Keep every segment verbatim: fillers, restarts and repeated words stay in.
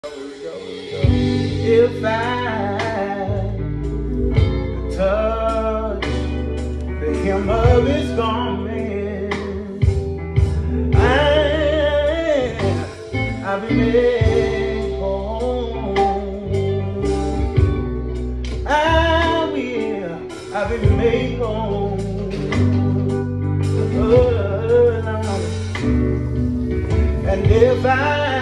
If I touch the hem of his garment, I, I'll be made whole. I will, I'll be made whole. Oh, Lord. And if I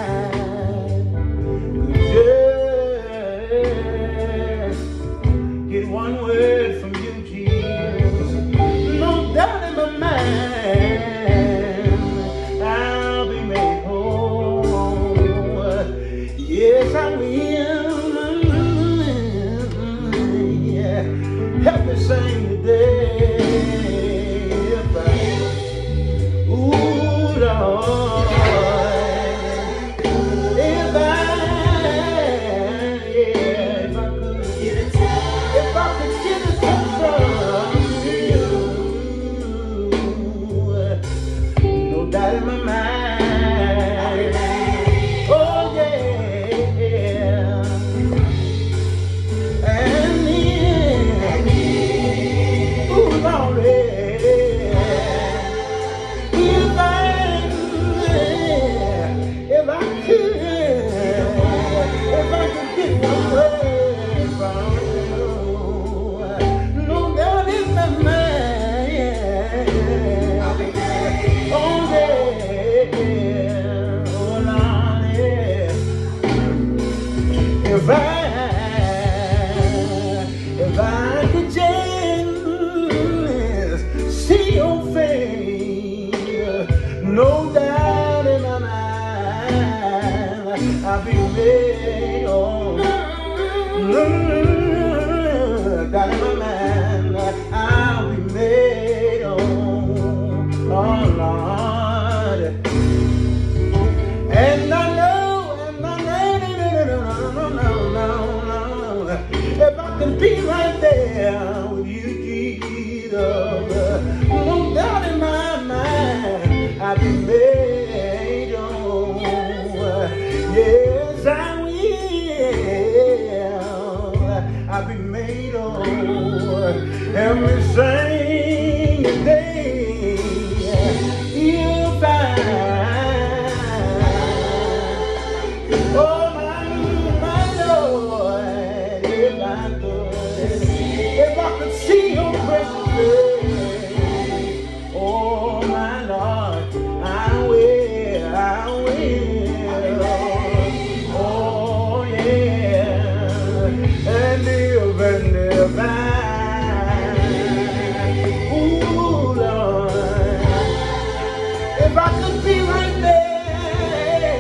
get one word from you, Jesus, no doubt in my mind, I'll be made whole. Yes, I will. Yeah. Help me sing today. If I, ooh, Lord. In my mind, oh yeah, and then, ooh Lord, if I, if I could, if I could get one word from you, no doubt in my mind, oh yeah. If I, if I could just see your face, no doubt in my mind, I'll be made whole. Doubt in my mind, I'll be made whole. Oh Lord, and I know, and I know, if I can be right there with you, Jesus, no doubt in my mind, I'll be made whole. Yes, I will. I'll be made whole. Help me sing today. If I, oh my, my Lord, if I could, if I could see your precious face, oh my Lord, I will, I will, oh yeah, and if, and if I, ooh Lord, if I could be right there,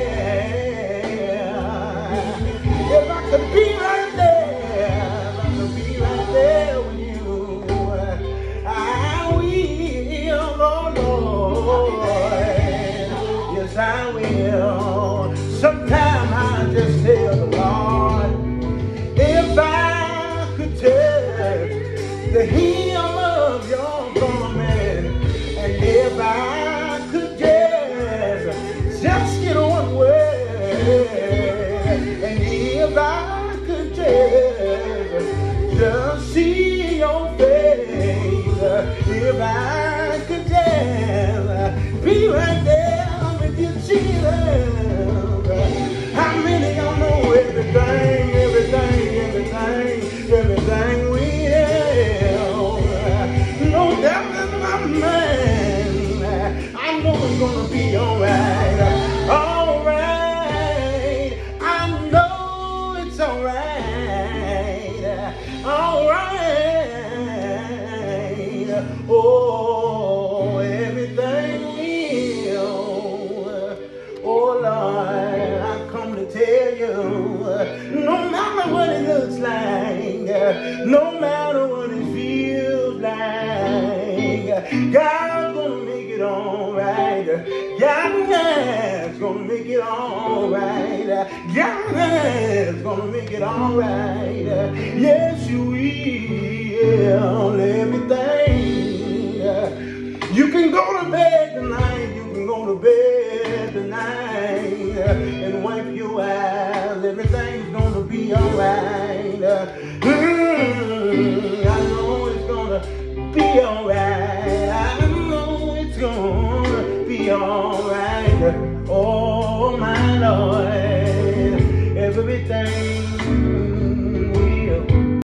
if I could be right there, if I could be right there with you, I will, oh Lord, yes I will. Sometimes I just tell the Lord, if I could touch the hem of your garment, and if I could just, just get one word, and if I could just, just see your face, if I could just be right there with you, Jesus. How many of y'all know everything, everything, everything, everything we have? No doubt in my mind, I know it's gonna be alright, alright. I know it's alright, alright. Oh, everything will. Oh Lord, I come to tell you, no matter what it looks like, no matter what it feels like, God's gonna make it alright. God's gonna make it alright. God's gonna make it alright. Yes, you will. Everything. You can go to bed tonight. You can go to bed tonight and wipe your eyes. everything's gonna be alright. Mm, I know it's gonna be alright. I know it's gonna be alright. Oh my Lord, everything